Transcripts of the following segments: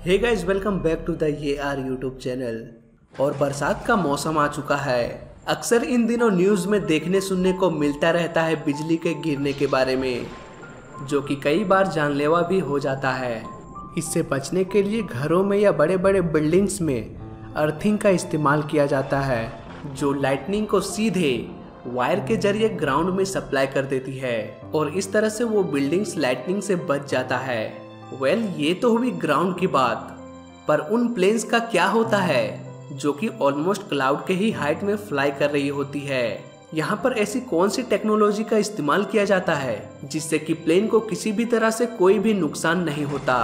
Hey guys, welcome back to the ये आर YouTube channel. और बरसात का मौसम आ चुका है। अक्सर इन दिनों न्यूज़ में देखने सुनने को मिलता रहता है बिजली के गिरने के बारे में, जो कि कई बार जानलेवा भी हो जाता है। इससे बचने के लिए घरों में या बड़े बड़े बिल्डिंग्स में अर्थिंग का इस्तेमाल किया जाता है, जो लाइटनिंग को सीधे वायर के जरिए ग्राउंड में सप्लाई कर देती है और इस तरह से वो बिल्डिंग्स लाइटनिंग से बच जाता है। ये तो हुई ग्राउंड की बात, पर उन प्लेन्स का क्या होता है जो कि ऑलमोस्ट क्लाउड के ही हाइट में फ्लाई कर रही होती है। यहाँ पर ऐसी कौन सी टेक्नोलॉजी का इस्तेमाल किया जाता है जिससे कि प्लेन को किसी भी तरह से कोई भी नुकसान नहीं होता।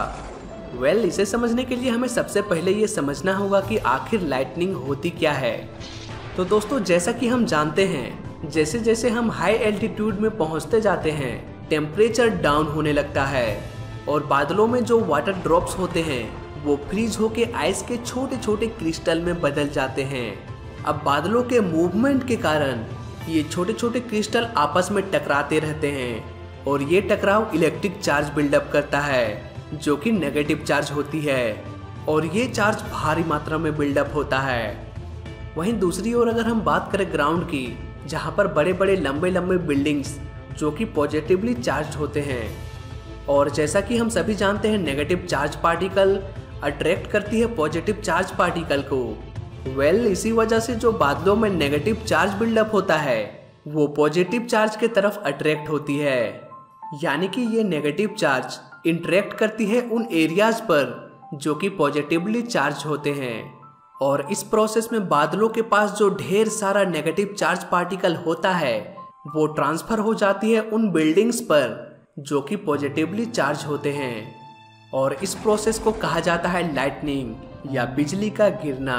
इसे समझने के लिए हमें सबसे पहले ये समझना होगा कि आखिर लाइटनिंग होती क्या है। तो दोस्तों, जैसा कि हम जानते हैं, जैसे जैसे हम हाई एल्टीट्यूड में पहुंचते जाते हैं, टेम्परेचर डाउन होने लगता है और बादलों में जो वाटर ड्रॉप्स होते हैं वो फ्रीज होके आइस के छोटे छोटे क्रिस्टल में बदल जाते हैं। अब बादलों के मूवमेंट के कारण ये छोटे छोटे क्रिस्टल आपस में टकराते रहते हैं और ये टकराव इलेक्ट्रिक चार्ज बिल्डअप करता है, जो कि नेगेटिव चार्ज होती है और ये चार्ज भारी मात्रा में बिल्डअप होता है। वहीं दूसरी ओर अगर हम बात करें ग्राउंड की, जहाँ पर बड़े बड़े लंबे लंबे बिल्डिंग्स जो कि पॉजिटिवली चार्ज होते हैं, और जैसा कि हम सभी जानते हैं नेगेटिव चार्ज पार्टिकल अट्रैक्ट करती है पॉजिटिव चार्ज पार्टिकल को। इसी वजह से जो बादलों में नेगेटिव चार्ज बिल्डअप होता है वो पॉजिटिव चार्ज के तरफ अट्रैक्ट होती है, यानी कि ये नेगेटिव चार्ज इंटरेक्ट करती है उन एरियाज पर जो कि पॉजिटिवली चार्ज होते हैं। और इस प्रोसेस में बादलों के पास जो ढेर सारा नेगेटिव चार्ज पार्टिकल होता है वो ट्रांसफर हो जाती है उन बिल्डिंग्स पर जो कि पॉजिटिवली चार्ज होते हैं, और इस प्रोसेस को कहा जाता है लाइटनिंग या बिजली का गिरना।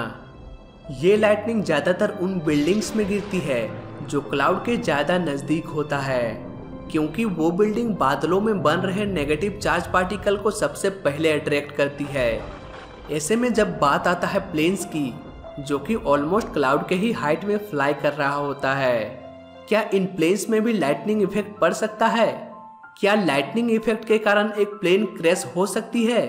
ये लाइटनिंग ज़्यादातर उन बिल्डिंग्स में गिरती है जो क्लाउड के ज़्यादा नज़दीक होता है, क्योंकि वो बिल्डिंग बादलों में बन रहे नेगेटिव चार्ज पार्टिकल को सबसे पहले अट्रैक्ट करती है। ऐसे में जब बात आता है प्लेन्स की, जो कि ऑलमोस्ट क्लाउड के ही हाइट में फ्लाई कर रहा होता है, क्या इन प्लेन्स में भी लाइटनिंग इफेक्ट पड़ सकता है? क्या लाइटनिंग इफेक्ट के कारण एक प्लेन क्रैश हो सकती है?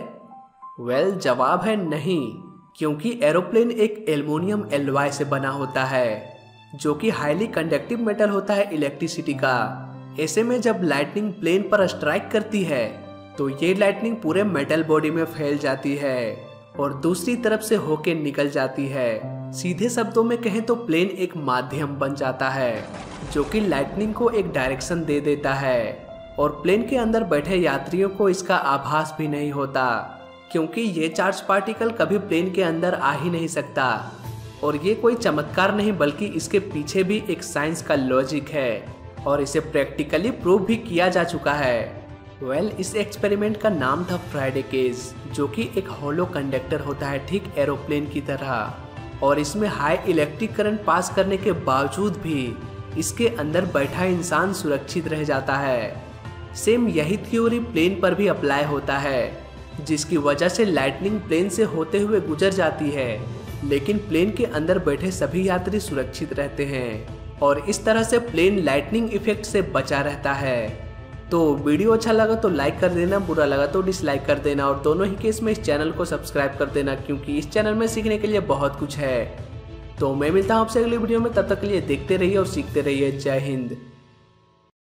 जवाब है नहीं, क्योंकि एरोप्लेन एक एल्युमिनियम एलॉय से बना होता है, जो कि हाईली कंडक्टिव मेटल होता है इलेक्ट्रिसिटी का। ऐसे में जब लाइटनिंग प्लेन पर स्ट्राइक करती है तो ये लाइटनिंग पूरे मेटल बॉडी में फैल जाती है और दूसरी तरफ से होके निकल जाती है। सीधे शब्दों में कहें तो प्लेन एक माध्यम बन जाता है जो कि लाइटनिंग को एक डायरेक्शन दे देता है, और प्लेन के अंदर बैठे यात्रियों को इसका आभास भी नहीं होता, क्योंकि ये चार्ज पार्टिकल कभी प्लेन के अंदर आ ही नहीं सकता। और ये कोई चमत्कार नहीं, बल्कि इसके पीछे भी एक साइंस का लॉजिक है और इसे प्रैक्टिकली प्रूव भी किया जा चुका है। इस एक्सपेरिमेंट का नाम था फ्राइडे केस, जो कि एक हॉलो कंडक्टर होता है ठीक एरोप्लेन की तरह, और इसमें हाई इलेक्ट्रिक करंट पास करने के बावजूद भी इसके अंदर बैठा इंसान सुरक्षित रह जाता है। सेम यही थ्योरी प्लेन पर भी अप्लाई होता है, जिसकी वजह से लाइटनिंग प्लेन से होते हुए गुजर जाती है, लेकिन प्लेन के अंदर बैठे सभी यात्री सुरक्षित रहते हैं और इस तरह से प्लेन लाइटनिंग इफेक्ट से बचा रहता है। तो वीडियो अच्छा लगा तो लाइक कर देना, बुरा लगा तो डिसलाइक कर देना, और दोनों ही केस में इस चैनल को सब्सक्राइब कर देना, क्योंकि इस चैनल में सीखने के लिए बहुत कुछ है। तो मैं मिलता हूँ आपसे अगली वीडियो में, तब तक के लिए देखते रहिए और सीखते रहिए। जय हिंद।